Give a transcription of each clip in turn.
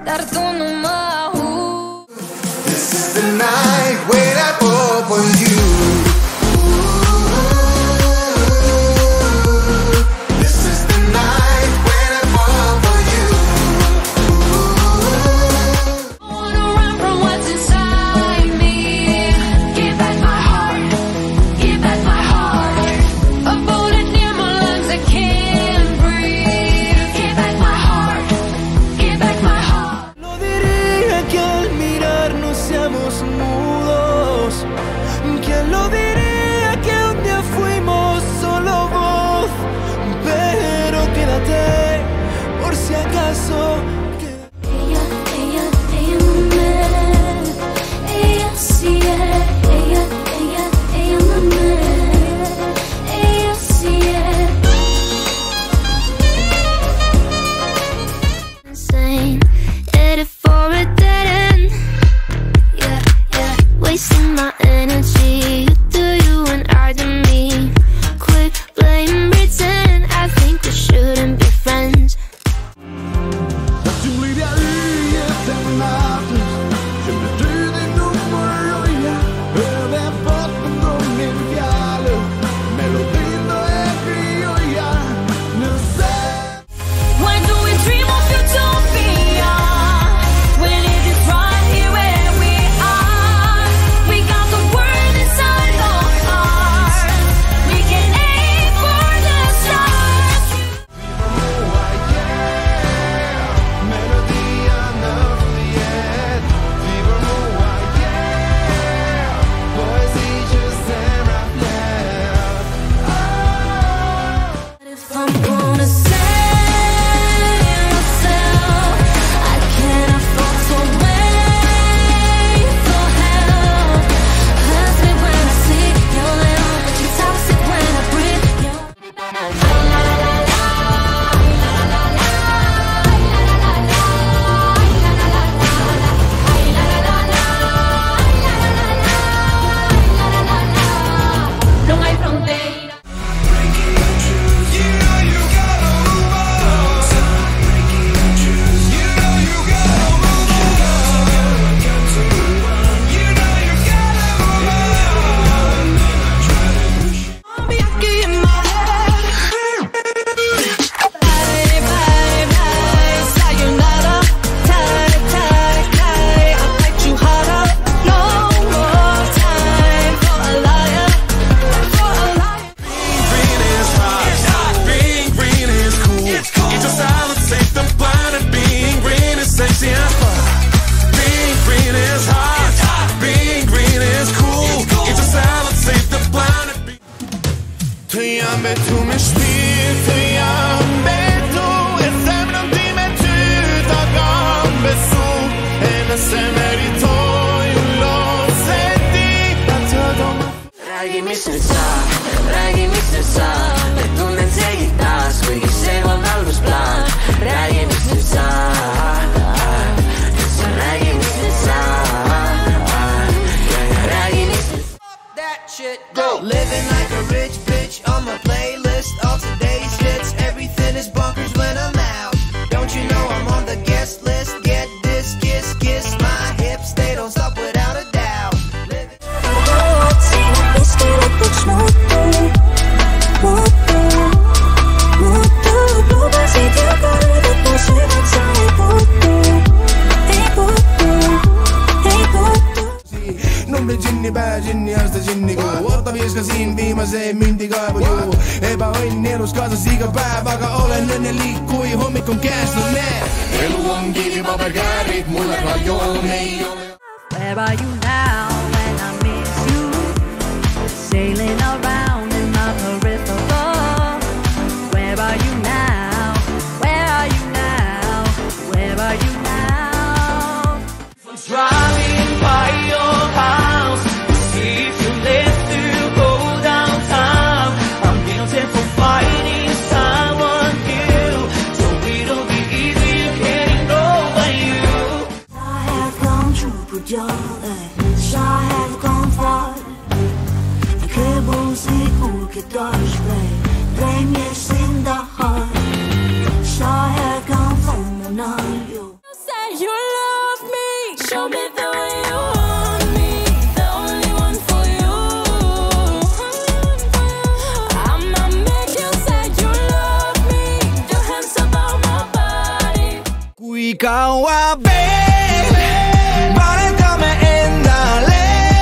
dar tu număr. This is the night when I fall for you. This is the night when I fall for you. I wanna run from what's inside me. Give back my heart, give back my heart. A bullet near my lungs, I can't breathe. Give back my heart, give back my heart. Lo diría que al mirarnos seamos mudos. ¿Quién lo diría que un día fuimos solo voz? Pero quédate por si acaso. Ella me ella sí es, ella me ella sí es. Insane, headed for a dead end. Yeah, wasting my energy. You do you and I do me. Quit blame, pretend. I think we shouldn't be friends. Why do we dream of utopia? We live it right here where we are. We got the world inside our hearts. We can aim for the stars. If I'm gonna save myself, I can't afford to wait for help. Hurts me when I see your little, but you're toxic when I breathe. No hay frontera. Tu me spirito tu e sembra un dimettuta gambe su e ne se merito un lo senti Raggi mi senza e tu ne sei tas qui che seguo dallo splan Raggi mi senza Raggi mi senza that shit go. Living like a rich bitch on my playlist. All today's hits, everything is bonkers when I'm out. Don't you know I'm on the guest list? Get this, kiss my hips, they don't stop without a doubt. Numbri džinni, päe džinni, aasta džinni kuu Oota viiska siin viimase mündi kaevu juu Ebaõnn elus kaasas iga päev Aga olen õnnelik, kui hommik on käes, no näe Elu on kivipaberkäärid, mulle ka joon ei ole Where are you now when I miss you? Sailing around in my peripheral. Where are you now? Where are you now? Where are you now? Driving by your house to see if you live to go downtown. I'm guilty for fighting someone new, so it'll be easier getting over you. I have come true, put your I have gone far. que does blame yes in the heart. Sa här kan få måna you. Show me the way you want me, the only one for you. I'ma make you say you love me. Your hands about my body. Qui kaua baby, 바랬다면 인달래.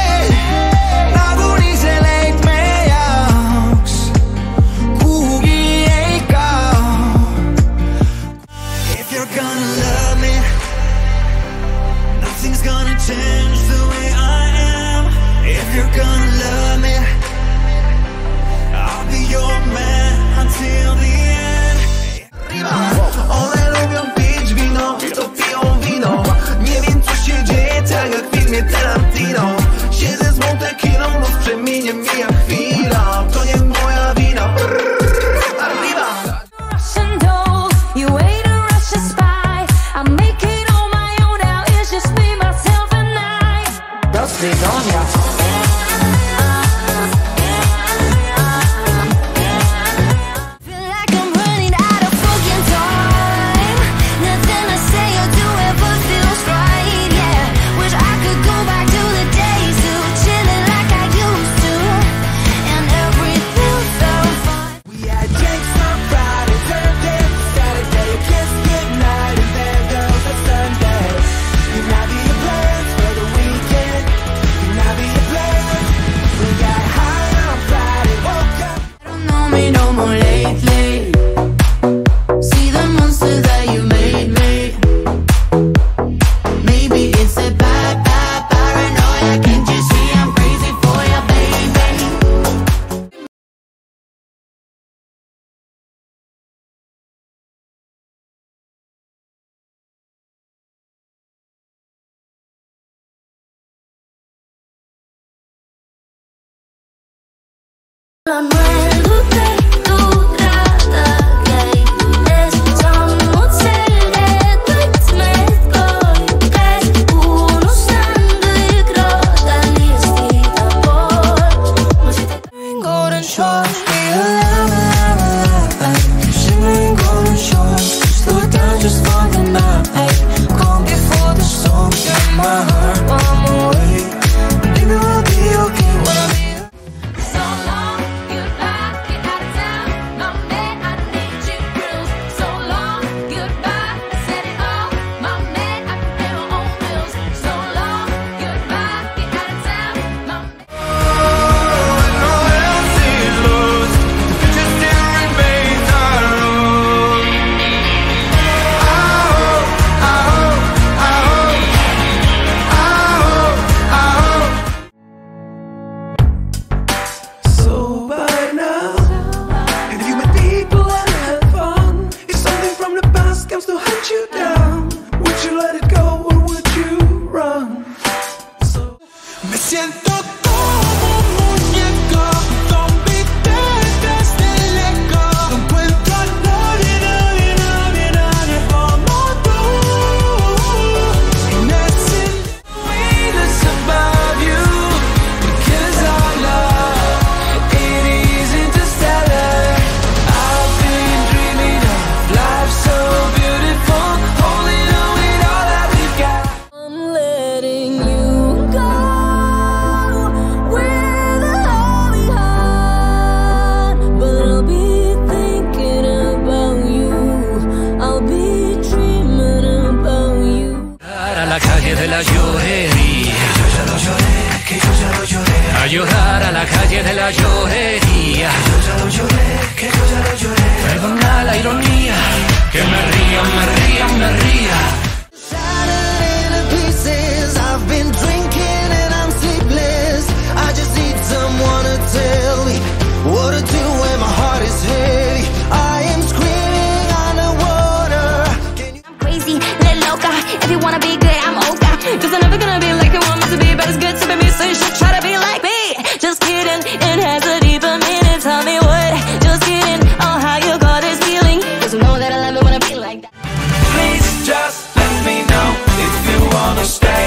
나군이 select me out. 구기에 가. If you're gonna love me, nothing's gonna change the way I am. If you're gonna love me, I'll be your man until the end. One lubią pić wino, to piją wino. Nie wiem co się dzieje, tak jak w filmie Tarantino. Siedzę z Montequilą, luz przeminie mija chwila. To nie moja wina. Arriba. Russian dolls, you ain't a Russian spy. I make it on my own now. It's just me, myself, and I. Feel like I'm running out of fucking time. Nothing to say or do ever feels right. Yeah, wish I could go back to the days of chilling like I used to, and everything felt fine. We had drinks on Friday, Thursday, Saturday, a kiss goodnight, and there goes the Sunday. Can I be your plans for the weekend? Can I be your plans? We got high on Friday, woke up. Don't know me no more lately. See the monster that you made me. Maybe it's a bad paranoia. Can't you see I'm crazy for you, baby? La nuelute tu drata gej Jest samocelde Trycksmytkoj Kres unusandy Grodan jest i tabor Golden shores, be alive. Shimmering golden shores, slow down just for the night. Calm before the storm, get my heart on the way. Maybe we'll be okay when I'm here. So long, goodbye, get out of town. My man, I need you real. So long, goodbye, set it all. My man, I can pay my own bills. So long, goodbye, get out of town. My man. When all else is lost, the future still remains our own. I hope, I hope, I hope, I hope, I hope. So by now, if you met people and had fun, if something from the past comes to hunt you down, would you let it go or would you run? So, me siento como un muñeco, zombie detrás del eco. No encuentro a nadie, nadie, nadie, nadie como tú. And that's it. We that's above you, because our love, it is interstellar. I've been dreaming of life so beautiful, holding on with all that we've got. I'm letting you go with a heavy heart, but I'll be thinking about you. I'll be dreaming about you. A la calle de la llorería. Yo ya lo lloré, que yo ya lo lloré. A llorar a la calle de la llorería. Yo ya lo lloré, que yo ya lo lloré. Perdona la ironía, que me ría, me ría, me ría. Shattered into pieces. I've been drinking and I'm sleepless. I just need someone to tell me what to do when my heart is heavy. I am screaming underwater. Can you Crazy, little loca If you wanna be good, I'm okay. Cause I'm never gonna be like you want me to be. But it's good to be me, so you should try to be like me. Just kidding, it has a deeper meaning. Tell me what, just kidding. Oh, how you got this feeling. Cause you know that I love it when I feel like that. please just let me know if you wanna stay?